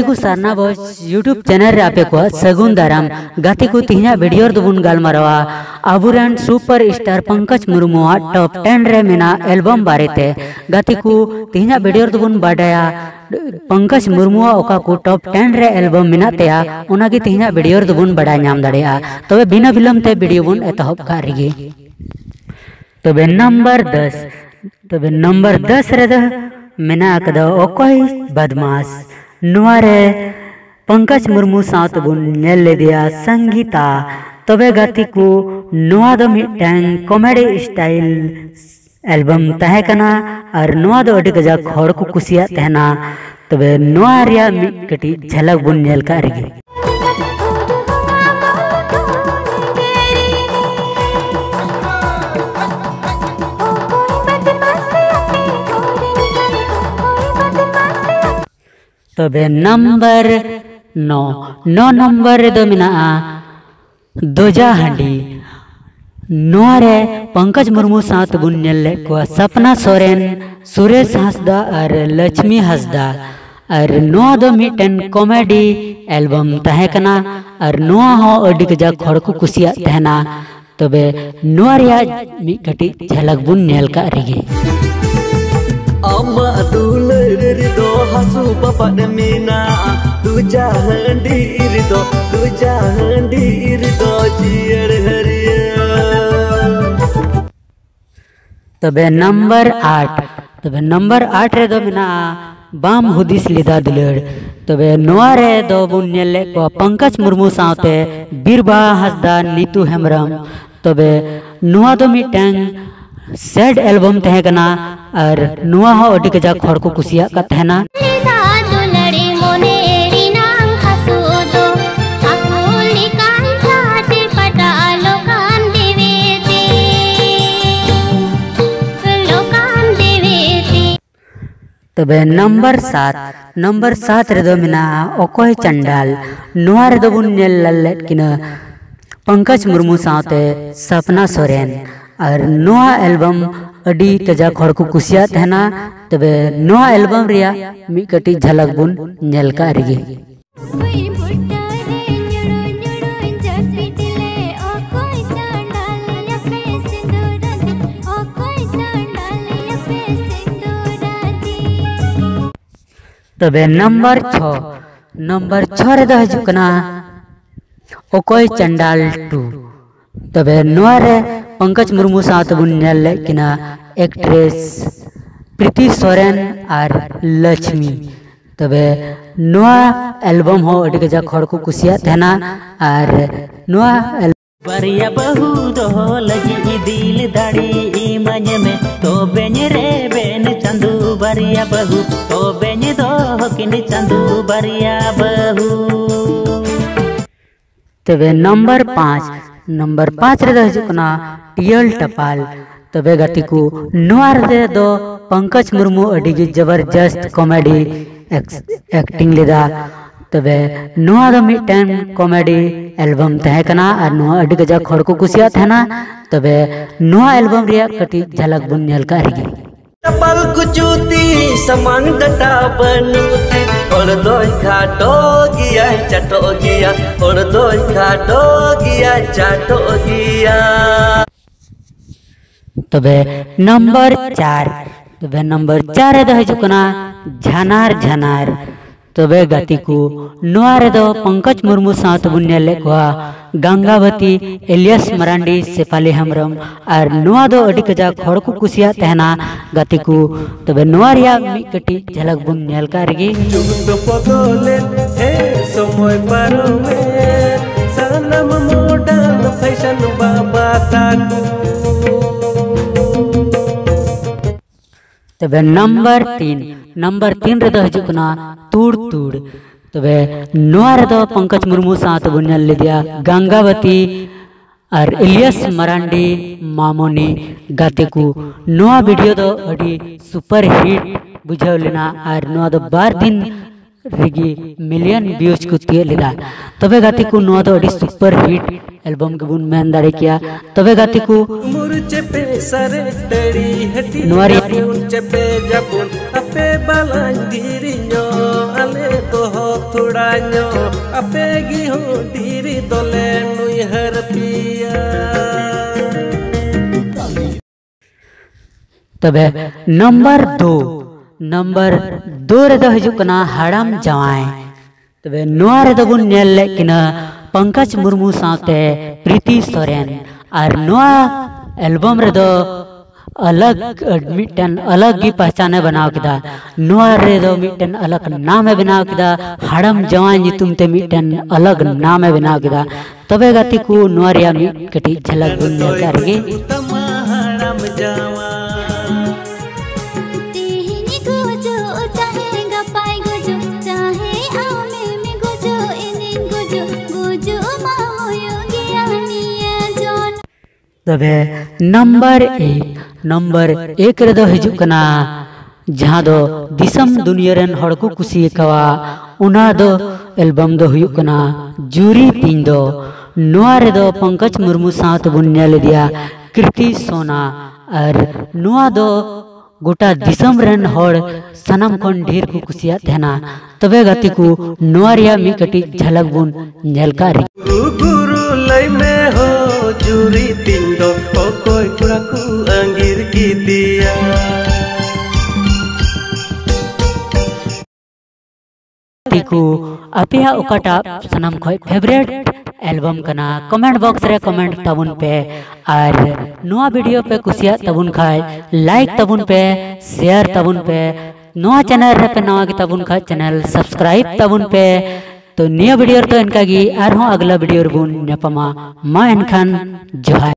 को सारना boys YouTube channel रे आपे को सगुन दाराम गाती को तिहिना वीडियो दुबुन गालमारवा आबुरान super star Pankaj Murmu top 10 रे मेना एल्बम बारेते गाती को तिहिना वीडियो दुबुन बाडाया पंकज मुर्मू ओका को टॉप 10 रे एल्बम मेना तेया ओना की तिहिना वीडियो दुबुन बड़ा नाम दाड़ेया तबे बिना विलंब ते वीडियो बुन एतहब का रिगे तबे नंबर 10 रे मेना कदा ओकोय बदमाश नुआरे पंकज मुर्मू साथ बुन नेल दिया संगीता तबे गाती को नुआ दो मिटैंग कॉमेडी स्टाइल एल्बम तहे कना और नुआ दो अडी गजा खोर को कुसिया तहना तबे नुआ रिया मिकटी झलक बुन नेल का रिगे तबे नंबर 9 नंबर दो मिना दोजा हंडी नोरे पंकज मुर्मू साथ बुन नेल को सपना सोरेन सुरेश हंसदा और लक्ष्मी हंसदा और नोआ दो मिटन कॉमेडी एल्बम तहे कना और नोआ हो अडी गजा खोड़ को कुसिया तहना तबे नोआ रिया मिकटी झलक बुन नेल का रिगे अम्मा दुलर दो हसु बापा दमीना तुजा हंडीर दो चियर हरिया तबे नंबर 8 रे दो मिना बाम हुदिस लिदा दुलर तबे नोआ रे दो बुन नेल को पंकज मुर्मू साथे बीरबा हसदा नीतू हेमरम तबे नोआ दो मिटैंग सैड एल्बम तहे कना और नुआ हो अडी गजा खोड़ को कुसिया का तहना तबे नंबर 7 रे दो मिना ओकोय चंडाल नुआ रे दो बुन नेल लल्ले किना पंकज मुर्मू साथे सपना सोरेन और नोआ एल्बम अडी कजा खोड़ को कुसिया तहना तबे नोआ एल्बम रिया मिकटी झलक बुन नेल का रिगे तबे नंबर 6 रे दो हजुकना ओकोय चंडाल 2 तबे नोआ रे पंकज मुर्मू साथ बुन नेल किना एक्ट्रेस प्रीति सोरेन और लक्ष्मी तबे नोआ एल्बम हो अडी गजा खोड़ को कुसिया तहना और नोआ बरिया बहु दो लगी दिल दाड़ी इमाज में तो बेन रे बेन चंदू बरिया बहु तो बेन दो किन चंदू बरिया बहु तबे नंबर 5 रे हजुकना टियल टपाल तबे गाती को नोआ रे दो पंकज मुर्मू अडी जबरदस्त कॉमेडी एक्टिंग लेदा तबे नोआ दो मिटन कॉमेडी एल्बम तहे कना और नोआ अडी गजा खोड़ को कुसिया तहना तबे नोआ एल्बम रिया कटी झलक बुन नेल का रिगे टपाल कुचूती समान डटा बनुती और दोई खाटो गिया चटो गिया और दोई खाटो गिया चटो गिया तबे नंबर 4 रे हजुकना झनार तबे गाती को नोआ रे दो पंकज मुर्मू साथ बुन नेल को गंगावती एलियस मरांडी सेफाली हमरम और नोआ दो अडी कजा खोड़ को कुसिया तहना गाती को तबे नोआ रिया मिकटी झलक बुन नेल का रिगे समय पारोमे सनम मॉडर्न फैशन बाबा ताकू तबे नंबर 3 रे दो हजुकना तुड़ तबे नोआ रे दो पंकज मुर्मू साथ बुन नेल दिया गंगावती और इलियस मरांडी मामोनी गाते को नोआ वीडियो दो अडी सुपर हिट बुझाव लेना और नोआ दो 12 दिन रिगी मिलियन व्यूज को तिये लेदा तबे गाती को नोआ दो अडी सुपर हिट एल्बम के बुन मेन दाड़े किया तबे गाती को मुरचे पे सरे तड़ी हटी नोआ रे मुरचे पे जपुन अपे बालां गिरियो अले तो हो थोड़ा नो अपेगी हो दीरी दोले नुहर पिया। तबे नंबर दो रे दो हिजुक कना हाड़ाम जवाई। तबे नोआ रे दो बुन नेल लेकिना पंकज मुर्मू साथे प्रीति सोरेन और नोआ एल्बम रे दो अलग मिटन अलग ही पहचाने बनाव किदा। नोआ रे दो मिटन अलग नाम बनाव किदा। हाड़ाम जवाई नितुम ते मिटन अलग नाम बनाव किदा। तबे गति को नोआ रिया मिट कटी झलक बुन नेल करगे। तबे नंबर एक रे दो हिजुक कना जहाँ दो दिसम दुनिया रेन हड़ को कुसी कवा उना दो एल्बम दो हुयुक कना जूरी तीन दो। नोआ रे दो पंकज मुर्मू साथ बुन नेल दिया कृति सोना और नोआ दो गोटा दिसम रेन हड़ सनम कोन ढेर को कुसिया थेना। तबे गति को नोआ रिया मी कटी झलक बुन नेल कारी। गुरु लई में हो जूरी तीन दो कोई कुड़ा को अंगीर की दिया। को अपिया उकाटा सनम खोय फेवरेट एल्बम कना कमेंट बॉक्स रे कमेंट तबुन पे और नोआ वीडियो पे कुसिया तबुन खाय लाइक तबुन पे शेयर तबुन पे नोआ चैनल रे पे नवा की तबुन खाय चैनल सब्सक्राइब तबुन पे। तो निया वीडियो तो इनका गी और अगला वीडियो बुन नेपामा मा एनखान जोहार।